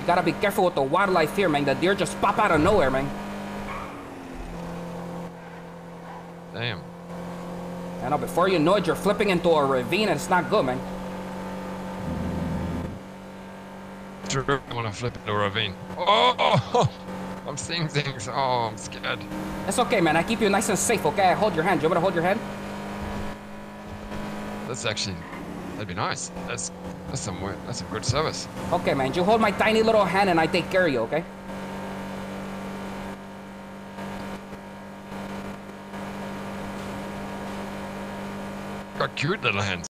You gotta be careful with the wildlife here, man. The deer just pop out of nowhere, man. Damn. I know, before you know it, you're flipping into a ravine and it's not good, man. True, I want to flip into a ravine. Oh! I'm seeing things. Oh, I'm scared. It's okay, man. I keep you nice and safe, okay? I hold your hand. You want me to hold your hand? That's actually... That'd be nice. That's some good service. Okay, man. You hold my tiny little hand and I take care of you, okay? Got cute little hands.